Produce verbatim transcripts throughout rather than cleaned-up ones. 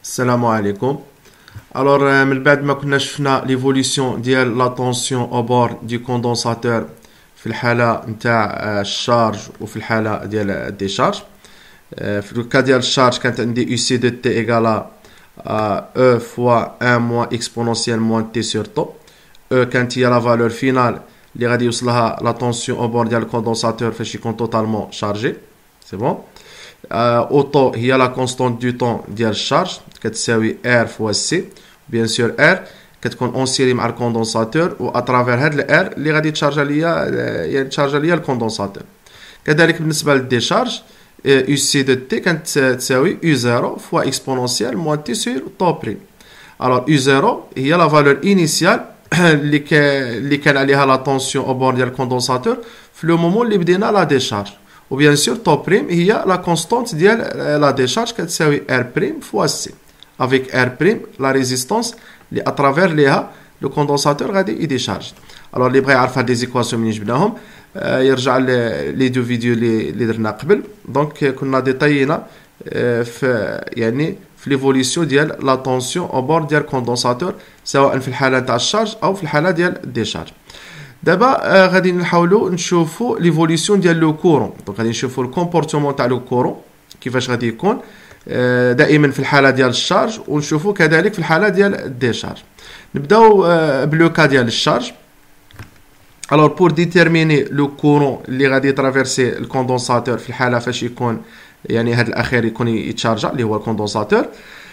السلام عليكم. Alors euh, من بعد ما كنا شفنا ليفوليسيون ديال لا طونسيون او بور دي كوندونساتور في الحاله نتاع الشارج وفي الحاله ديال الديشارج. في الكا ديال الشارج كانت عندي يو سي دو تي ايغالا او فوا واحد موان اكسبونونسيال موان تي سور طو. او كانت هي لا فالور فينال اللي غادي يوصلها لا طونسيون او بور ديال الكوندونساتور فاش يكون توتالمون شارجي. سي بون. او طو هي لا كونستانت دو طون ديال الشارج كتساوي ار فوا سي. بيان سور ار كتكون اون سيري مع الكوندونساتور و اترافير هاد الار اللي غادي تشارجا ليا يعني تشارجا ليا الكوندونساتور. كذلك بالنسبه للديشارج يو سي دو تي كانت تساوي يو زيرو فوا اكسبونونسيال موان تي سور طو بريم. الوغ يو زيرو هي لا فالور انيسيال اللي ك... اللي كان عليها لا طونسيون او بور ديال الكوندونساتور في لو مومون اللي بدينا لا ديشارج. وبيان سور طو بريم هي لا كونستانت ديال لا ديشارج كتساوي ار بريم فوا سي avec R prime la résistance اللي اترافير ليها لو كوندونساتور غادي يديشارج. الوغ اللي بغى يعرف هاد لي زيكواسيون منين جبناهم آه يرجع لي دو فيديو اللي اللي درنا قبل. دونك كنا ديطايينا آه في يعني في ليفوليسيون ديال لا طونسيون او بور ديال كوندونساتور سواء في الحاله تاع الشارج او في الحاله ديال الديشارج. دابا آه غادي نحاولوا نشوفوا ليفوليسيون ديال لو كورون. دونك غادي نشوفوا الكومبورتمون تاع لو كورون كيفاش غادي يكون دائما في الحاله ديال الشارج ونشوفوا كذلك في الحاله ديال الديشارج. نبداو بلوكا ديال الشارج. الوغ بور ديتيرميني لو كورون اللي غادي ترافيرسي الكوندونساتور في الحاله فاش يكون يعني هذا الاخير يكون يتشارجا اللي هو الكوندونساتور.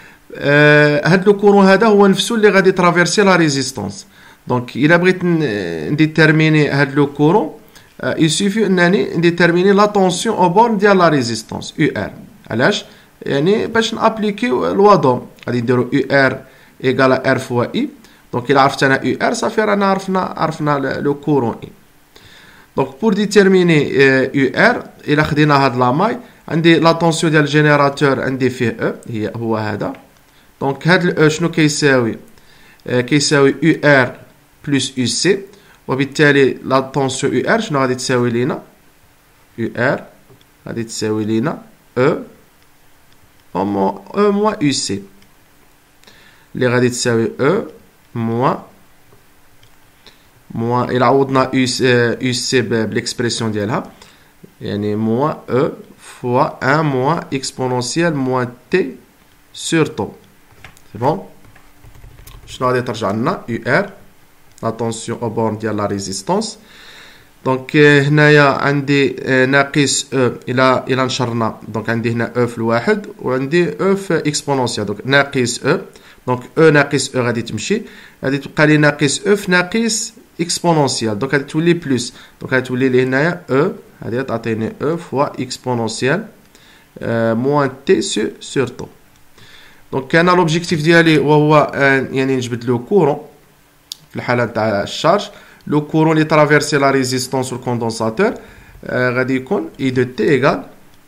هذا لو كورون هذا هو نفسه اللي غادي ترافيرسي لا ريزيستانس. دونك الا بغيت نديتيرميني هذا لو كورون يسوفي انني نديتيرميني لا طونسيون او بور ديال لا ريزيستانس يو ار. علاش؟ يعني باش نابليكيو الوضوم غادي نديرو يو ار ايغالا ار فوا اي. دونك الا عرفت انا يو ار صافي رانا عرفنا عرفنا لو كورون اي. دونك بور ديتيرميني يو ار الا خدينا هاد لا ماي عندي لا طونسيون ديال الجينيراتور عندي فيه او هي هو هذا. دونك هاد الاو شنو كيساوي؟ كيساوي يو ار بلس يو سي. وبالتالي لا طونسيون يو ار شنو غادي تساوي لينا؟ يو ار غادي تساوي لينا او او موان يو سي اللي غادي تساوي او موان موان الى عوضنا يو سي بالاكسبرسيون ديالها يعني موان او فوا واحد موان اكسبونونسيال موان تي سور طو. سي بون. شنو غادي ترجع لنا؟ يو ار لا طونسيون او بورن ديال لا ريزيستانس. دونك هنايا عندي ناقص او الى الى نشرنا. دونك عندي هنا او في الواحد وعندي او في اكسبونونسيال. دونك ناقص او. دونك او ناقص او غادي تمشي غادي تبقى لي ناقص او في ناقص اكسبونونسيال. دونك غادي تولي بلس. دونك غادي تولي لي هنايا او غادي تعطيني او فوا اكسبونونسيال موان تي سو سور طو. دونك انا لوبجيكتيف ديالي وهو يعني نجبد لو كورون في الحاله تاع الشارج. لو كورون اللي ترافيرسي لا ريزيستانس و الكوندونساتور غادي يكون اي دو تي ايغال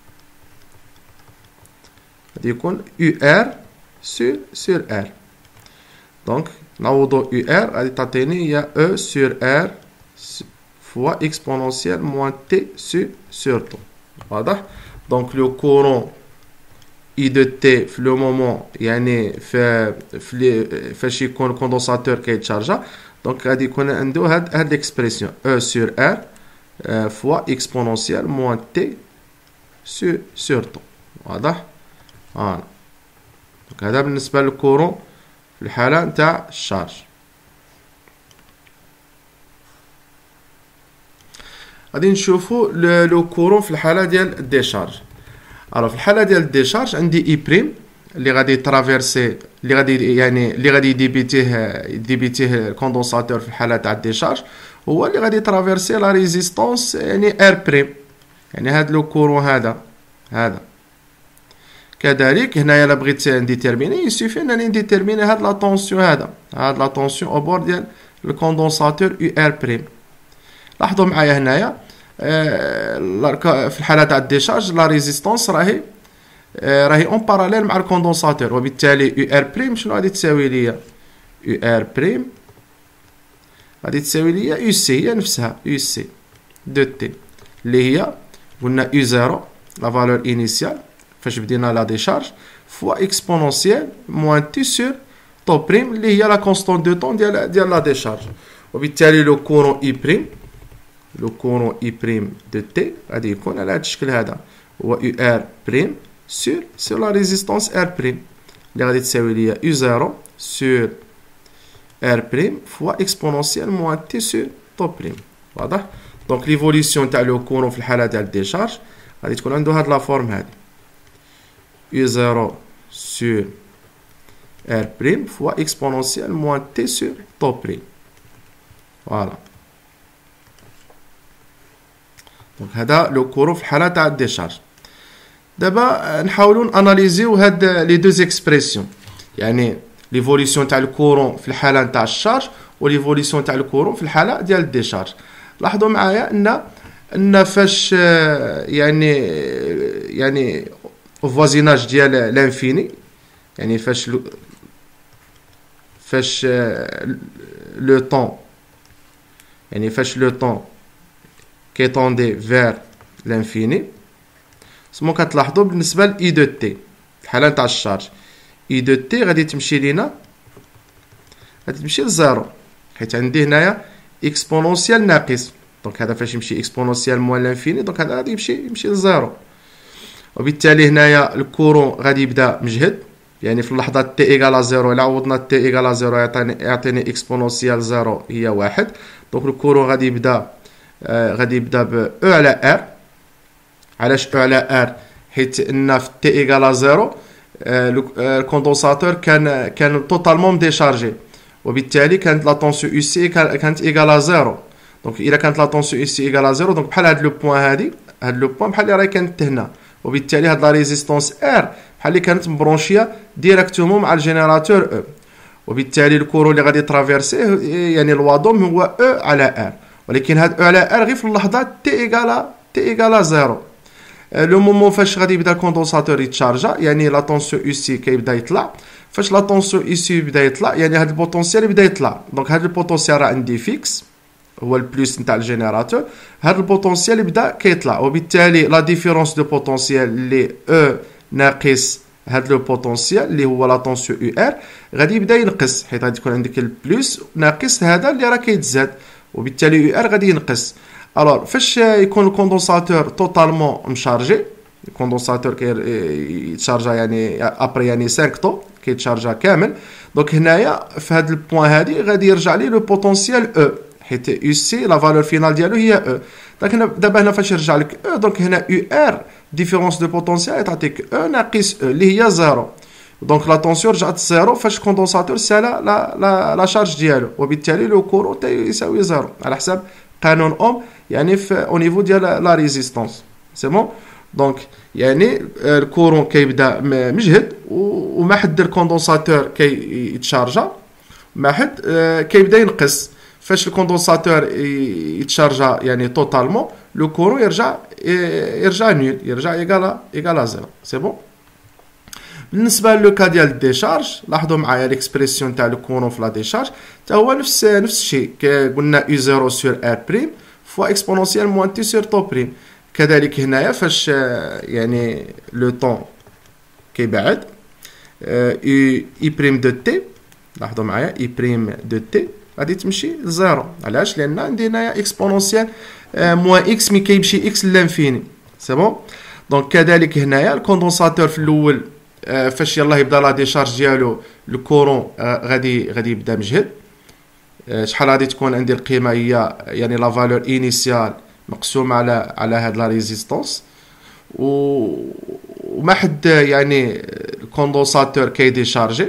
غادي يكون يو ار سور سور ار. دونك نعوضو يو ار غادي تعطيني هي او سور ار فوا اكسبونونسيال موان تي سو سور طو. واضح؟ دونك لو كورون اي دو تي في لو مومون يعني في فاش يكون الكوندونساتور كيتشارجا. دونك غادي يكون عنده هاد هاد ليكسبرسيون او سور ار فوا اكسبونونسيال موان تي سو سور طو. واضح؟ فوالا. دونك هذا بالنسبه للكورون في الحاله نتاع الشارج. غادي نشوفوا لو كورون في الحاله ديال الديشارج. الو في الحاله ديال الديشارج عندي اي بريم اللي غادي ترافيرسي اللي غادي يعني اللي غادي يديبيتيه يديبيتيه الكوندونساتور في الحاله تاع الديشارج هو اللي غادي ترافيرسي لا ريزيستانس يعني ار بريم يعني هذا لو كورون هذا هذا. كذلك هنايا الا بغيت نديتيرميني يسوفي انني نديتيرميني هاد لا طونسيون هذا هاد لا طونسيون او بور ديال الكوندونساتور يو ار بريم. لاحظوا معايا هنايا في الحاله تاع الديشارج لا ريزيستانس راهي راهي اون باراليل مع الكوندونساتور. وبالتالي يو ار بريم شنو غادي تساوي ليا؟ يو ار بريم غادي تساوي ليا يو سي هي نفسها يو سي دو تي اللي هي قلنا يو زيرو لا فالور انيسيال فاش بدينا لا ديشارج فوا اكسبونونسيال موان تي سور طو بريم اللي هي لا كونستون دو طون ديال ديال لا ديشارج. وبالتالي لو كورون اي بريم لو كورون اي بريم دو تي غادي يكون على هذا الشكل هذا، هو يو ار بريم سور سور لا ريزيستونس ار بريم اللي غادي تساوي ليا يو زيرو سور ار بريم فوا اكسبونونسيال موان تي سور طو بريم. واضح؟ دونك ليفوليسيون تاع لو كورون في الحاله ديال الديشارج غادي تكون عنده هاد لا فورم هادي يو زيرو سور ار بريم فوا اكسبونونسيال موان تي سور طو بريم. فوالا دونك هذا لو كورون في الحاله تاع الديشارج. دابا نحاولوا اناليزيو هاد لي دو اكسبرسيون، يعني ليفوليسيون تاع الكورون في الحاله تاع الشارج وليفوليسيون تاع الكورون في الحاله ديال الديشارج. لاحظوا معايا ان ان فاش يعني يعني فوازيناج ديال لانفيني، يعني فاش فاش لو طون يعني فاش لو طون كيطوندي فير لانفيني، سمو كتلاحظوا بالنسبه ل اي دو تي في الحاله تاع الشارج اي دو تي غادي تمشي لينا غادي تمشي لزيرو، حيت عندي هنايا اكسبونونسيال ناقص. دونك هذا فاش يمشي اكسبونونسيال موان لانفيني دونك هذا غادي يمشي يمشي لزيرو. وبالتالي هنايا الكورون غادي يبدا مجهد، يعني في اللحظه تي ايكالا زيرو الا عوضنا تي ايكالا زيرو يعطيني يعطيني اكسبونونسيال زيرو هي واحد. دونك الكورون غادي يبدا آه غادي يبدا ب او على ار. علاش او على ار؟ حيت ان في تي ايكالا زيرو آه الكوندونساتور كان كان توتالمون ديشارجي، وبالتالي كانت لا طونسيون يو سي كانت ايكالا زيرو. دونك الا كانت لا طونسيون يو سي ايكالا زيرو دونك بحال هاد لو بوين هادي هاد لو بوين بحال اللي راهي كانت هنا، وبالتالي هاد لا ريزيستونس ار بحال اللي كانت مبرونشيه ديريكتومون مع الجينيراتور او، وبالتالي الكورون اللي غادي ترافيرسي يعني الواضوم هو او على ار، ولكن هاد او على ار غير في اللحظه تي ايكالا تي ايكالا زيرو. لو مومون فاش غادي يبدا الكوندونساتور يتشارجا يعني لا طونسيون يو سي كيبدا يطلع. فاش لا طونسيون يو سي يبدا يطلع يعني هاد البوتونسيال يبدا يطلع. دونك هاد البوتونسيال راه عندي فيكس هو البلوس نتاع الجينيراتور، هاد البوتونسيال يبدا كيطلع، وبالتالي لا ديفيرونس دو بوتونسيال اللي او ناقص هاد لو بوتونسيال اللي هو لا طونسيون يو ار غادي يبدا ينقص، حيت غادي يكون عندك البلوس ناقص هذا اللي راه كيتزاد، وبالتالي يو ار غادي ينقص. الوغ فاش يكون الكوندونساتور توتالمون مشارجي، الكوندونساتور كيتشارجا يعني ابري يعني خمسة طو كيتشارجا كامل، دونك هنايا في هاد البوين هادي غادي يرجع لي لو بوتونسيال او، حيت يو سي لا فالور فينال ديالو هي او. دونك هنا دابا هنا فاش يرجع لك او دونك هنا يو ار ديفيرونس دو بوتونسيال تعطيك او ناقص او اللي هي زيرو. دونك لا طونسيون رجعت زيرو فاش الكوندونساتور سالا لا لا لا شارج ديالو، وبالتالي لو كورون يساوي زيرو على حساب قانون اوم يعني في او نيفو ديال لا ريزيستونس. سي بون. دونك يعني الكورون كيبدا مجهد وما حد الكوندونساتور كيتشارجا ما حد كيبدا ينقص. فاش الكوندونساتور يتشارجا يعني توتالمون لو كورون يرجع يرجع نول يرجع ايكالا ايكالا زيرو. سي بون. بالنسبه لو كا ديال الديشارج لاحظوا معايا ليكسبرسيون تاع لو كورون في لا ديشارج حتى هو نفس نفس الشيء، قلنا يو زيرو سور ار بريم فوا اكسبونونسيال موان تي سور طو بريم. كذلك هنايا فاش يعني لو طون كيبعد اي بريم دو تي، لاحظوا معايا اي بريم دو تي غادي تمشي لزيرو. علاش؟ لان عندي هنايا اكسبونونسيال موان اكس مي كيمشي اكس للانفيني. سي بون. دونك كذلك هنايا الكوندونساتور في الاول فاش يلاه يبدا لا ديشارج ديالو الكورون غادي غادي يبدا مجهد. شحال غادي تكون عندي القيمه هي يعني لا فالور انيسيال مقسوم على على هاد لا ريزيستونس، وما حد يعني الكوندونساتور كيديشارجي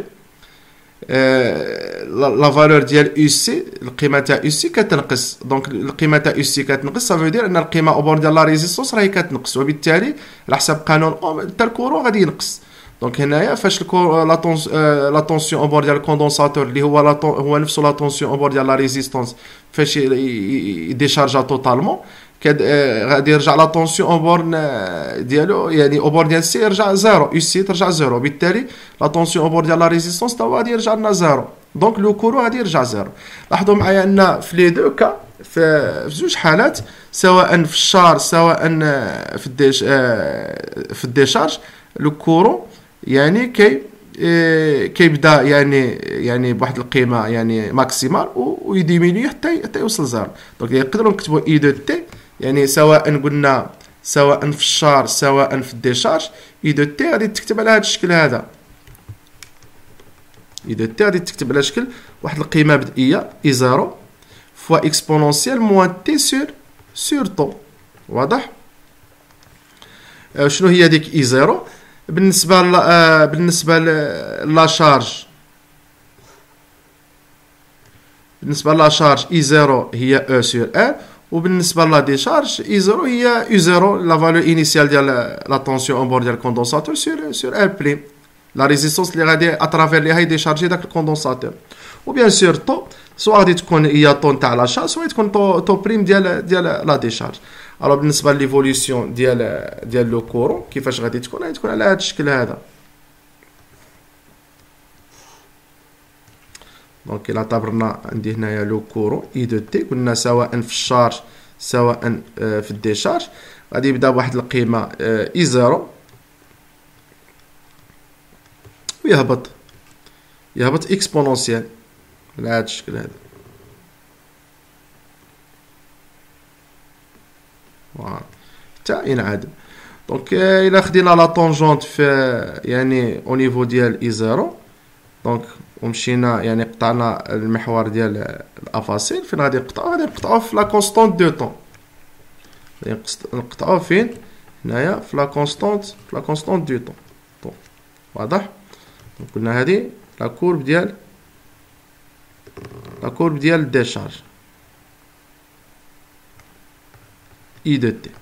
لا فالور ديال يو سي القيمه تاع يو سي كتنقص. دونك القيمه تاع يو سي كتنقص صافي دير ان القيمه اوبور ديال لا ريزيستونس راهي كتنقص، وبالتالي على حساب قانون اوم تاع الكورون غادي ينقص. دونك هنايا فاش لا طونس لا طونسيون اوبور ديال الكوندونساتور اللي هو لا هو نفسه لا طونسيون اوبور ديال لا ريزيستونس فاش يديشارجا توتالمون غادي يرجع لا طونسيون اوبور ديالو يعني اوبور ديال سي يرجع زيرو، يو سي ترجع زيرو، بالتالي لا طونسيون اوبور ديال لا ريزيستونس تا غادي يرجع لنا زيرو. دونك لو كورون غادي يرجع زيرو. لاحظوا معايا ان في لي دو كا في زوج حالات سواء في الشار سواء في الديش في الديشارج لو كورون يعني كي إيه كيبدا يعني يعني بواحد القيمه يعني ماكسيمال ويديميني حتى حتى يوصل زيرو. دونك نقدروا نكتبوا اي دو تي يعني سواء قلنا سواء في الشار سواء في الديشارج، اي دو تي غادي تكتب على هذا الشكل هذا. اي دو تي غادي تكتب على شكل واحد القيمه بدئيه اي زيرو فوا اكسبونونسيال موان تي سور سور طو. واضح؟ شنو هي ديك اي زيرو؟ بالنسبه ل بالنسبه لا شارج بالنسبه لا شارج اي زيرو هي او سور ان، وبالنسبه لا ديشارج اي زيرو هي او زيرو لا فالور انيسيال ديال لا طونسيون اون بور ديال الكوندونساتور سور سور ان بلي لا ريزيستونس اللي غادي اترافير ليها يديشارجي داك الكوندونساتور. وبيان سور طو سواء غادي تكون هي طو نتاع لا شارج سواء تكون طو طو بريم ديال ديال لا ديشارج. الو بالنسبه ليفوليسيون ديال ديال لو كورون كيفاش غادي تكون؟ غادي تكون على هذا الشكل هذا. دونك الى اعتبرنا عندي هنايا لو كورون اي دو تي قلنا سواء في الشارج سواء في الديشارج غادي يبدا بواحد القيمه اي زيرو ويهبط يهبط اكسبونونسيال على هذا الشكل هذا. فوالا حتى ينعدم. دونك الى خدينا لا طونجونت في يعني او نيفو ديال اي زيرو دونك ومشينا يعني قطعنا المحور ديال الافاصيل، فين غادي نقطعو؟ غادي نقطعو في لا كونستونت دو طون. غادي نقطعو فين؟ هنايا في لا كونستونت في لا كونستونت دو طون. واضح؟ دونك قلنا هادي لا كورب ديال لا كورب ديال الديشارج اي دو تي.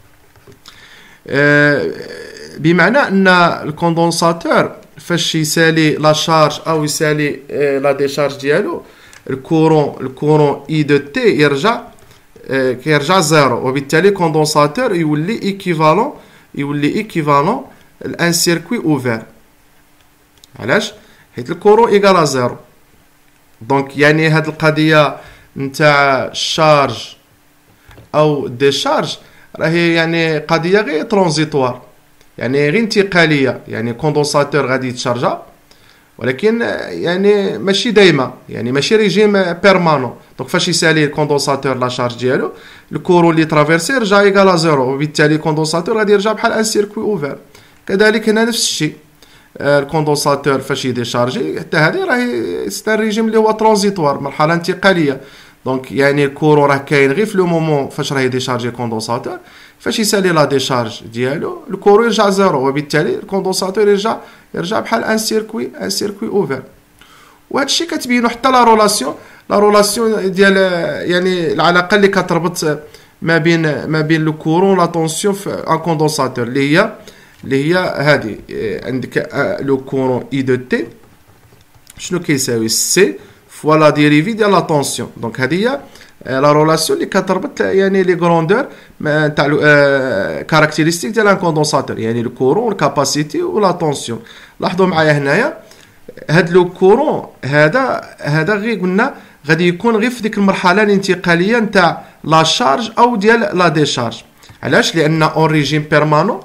أه بمعنى ان الكوندونساتور فاش يسالي لا شارج او يسالي أه لا ديشارج ديالو الكورون الكورون اي دو تي يرجع أه كيرجع زيرو، وبالتالي الكوندونساتور يولي ايكيفالون يولي ايكيفالون لان سيركوي اوفير. علاش؟ حيت الكورون ايكالا زيرو. دونك يعني هاد القضيه نتاع الشارج او ديشارج راهي يعني قضيه غير ترانزيتوار، يعني غير انتقاليه، يعني كوندونساتور غادي يتشارجا ولكن يعني ماشي دايما، يعني ماشي ريجيم بيرمانون. دونك فاش يسالي الكوندونساتور لا شارج ديالو الكورون اللي ترافيرسي يرجع ايكالا زيرو، وبالتالي الكوندونساتور غادي يرجع بحال ان سيركوي اوفير. كذلك هنا نفس الشيء الكوندونساتور فاش يديشارجي حتى هذه راهي ستا ريجيم اللي هو ترانزيتوار، مرحله انتقاليه. دونك يعني الكورون راه كاين غير في لو مومون فاش راه يديشارجي الكوندونساتور، فاش يسالي لا ديشارج ديالو الكورون يرجع زيرو، وبالتالي الكوندونساتور يرجع يرجع بحال ان سيركوي ان سيركوي اوفر. وهذا الشيء كتبينو حتى لا رولاسيون لا رولاسيون ديال يعني العلاقه اللي كتربط ما بين ما بين لو كورون لا طونسيون في ان كوندونساتور اللي هي اللي هي هذه. عندك لو كورون اي دو تي شنو كيساوي؟ سي فوا لا ديريفي ديال لا طونسيون. دونك هذه هي لا رولاسيون اللي كتربط يعني لي غروندور تاع كاركتيرستيك ديال ان كوندونساتور، يعني لو كورون الكاباسيتي ولا طونسيون. لاحظوا معايا هنايا هاد لو كورون هذا هذا غير قلنا غادي يكون غير في ديك المرحله الانتقاليه نتاع لا شارج او ديال لا ديشارج. علاش؟ لان اون ريجيم بيرمانون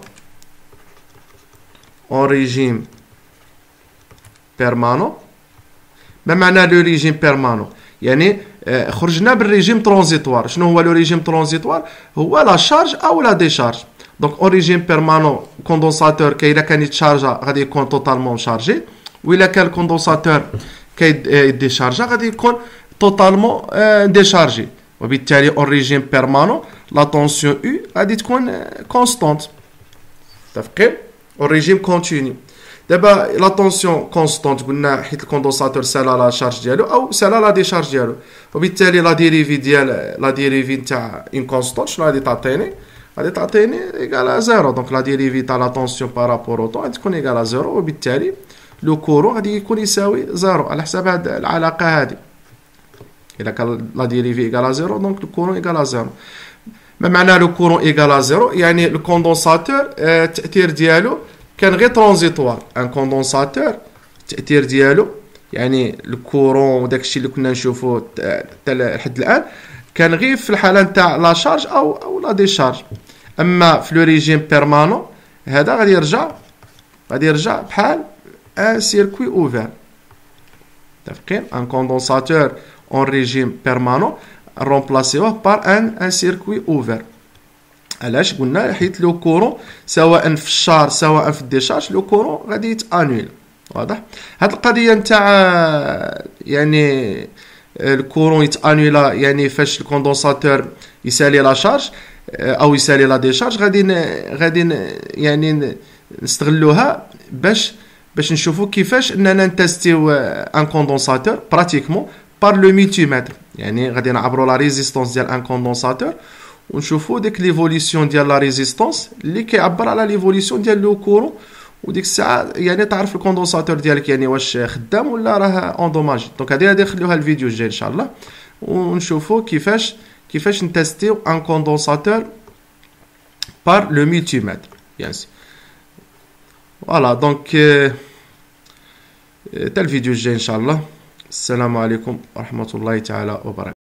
اون ريجيم بيرمانون. ما معنى لو ريجيم بيرمانون؟ يعني خرجنا بالريجيم ترانزيتوار. شنو هو لو ريجيم ترانزيتوار؟ هو لا شارج او لا ديشارج. دونك اون ريجيم بيرمانون كوندونساتور كي الا كان يتشارجا غادي يكون توتالمون شارجي، وإلا كان الكوندونساتور كي ديشارجا غادي يكون توتالمون ديشارجي، وبالتالي اون ريجيم بيرمانون لا طونسيون او غادي تكون كونستانت. متفقين؟ اون ريجيم كونتينيو. دابا لا طونسيون كونستانت قلنا حيت الكوندونساتور سالا لا شارج ديالو او سالا لا ديشارج ديالو، وبالتالي لا ديريفي ديال لا ديريفي نتاع ان كونستانت شنو غادي تعطيني؟ غادي تعطيني ايكال زيرو. دونك لا ديريفي تاع لا طونسيون بارابور او طون غادي تكون ايكال زيرو، وبالتالي لو كورون غادي يكون يساوي زيرو على حساب هاد العلاقه هذه. الا كان لا ديريفي ايكال زيرو دونك لو كورون ايكال زيرو. ما معنى لو كورون ايكال زيرو؟ يعني الكوندونساتور التاثير ديالو كان غير ترانزيتوار. ان كوندونساتور التاثير ديالو يعني الكورون وداكشي اللي كنا نشوفوه حتى لحد الان كان غير في الحاله نتاع لا شارج او او لا ديشارج. اما في لو ريجيم بيرمانون هذا غادي يرجع غادي يرجع بحال ان سيركوي اوفر. متفقين؟ ان كوندونساتور اون ريجيم بيرمانون رومبلاسيوه بار ان ان سيركوي اوفر. علاش؟ قلنا حيت لو كورون سواء في الشار سواء في الديشارج لو كورون غادي يتانول. واضح؟ هاد القضيه نتاع يعني الكورون يتانولا يعني فاش الكوندونساتور يسالي لا شارج او يسالي لا ديشارج غادي غادي يعني نستغلوها باش باش نشوفوا كيفاش اننا نتستيو ان كوندونساتور براتيكمون بار لو ملتيمتر. يعني غادي نعبروا لا ريزيستونس ديال ان كوندونساتور ونشوفوا ديك ليفوليسيون ديال لا ريزيستونس اللي كيعبر على ليفوليسيون ديال لو كورون. وديك الساعه يعني تعرف الكوندونساتور ديالك يعني واش خدام ولا راه اندوماجي. دونك هذه غادي نخليوها الفيديو الجاي ان شاء الله ونشوفوا كيفاش كيفاش نتستيو ان كوندونساتور بار لو ملتيمتر بيان سي. فوالا دونك تا الفيديو الجاي ان شاء الله. السلام عليكم ورحمه الله تعالى وبركاته.